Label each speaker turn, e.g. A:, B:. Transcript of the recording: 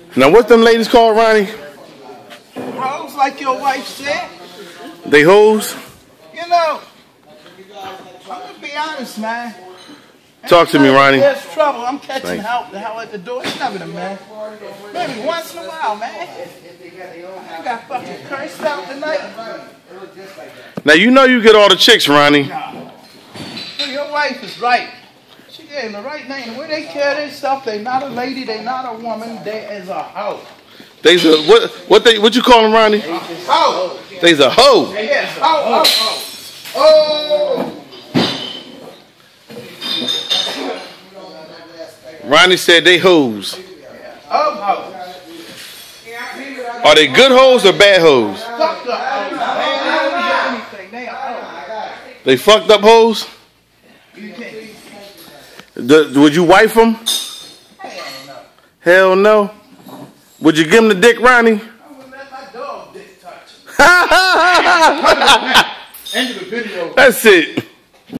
A: Now, what's them ladies called, Ronnie?
B: Hoes, like your wife said.
A: They hoes?
B: You know, I'm gonna be honest, man.
A: Talk to me, Ronnie.
B: There's trouble. I'm catching help the hell at the door. It's never the man. Maybe once in a while, man. I got fucking cursed out tonight.
A: Now, you know you get all the chicks, Ronnie.
B: Nah. Your wife is right. She gave him the right name. The way they carry their stuff, they not a lady, they not a woman, they is a hoe.
A: They's a what you call them, Ronnie?
B: Hoe.
A: They's a hoe.
B: Yes. Oh. Oh.
A: Ronnie said they hoes.
B: Oh.
A: Are they good hoes or bad hoes?
B: Fuck the hoes. They don't do anything. They are hoes.
A: They fucked up hoes?
B: You can't.
A: Would you wife them?
B: Hell no.
A: Hell no. Would you give him the dick, Ronnie?
B: I wouldn't let my dog dick touch him. End of the video.
A: That's it.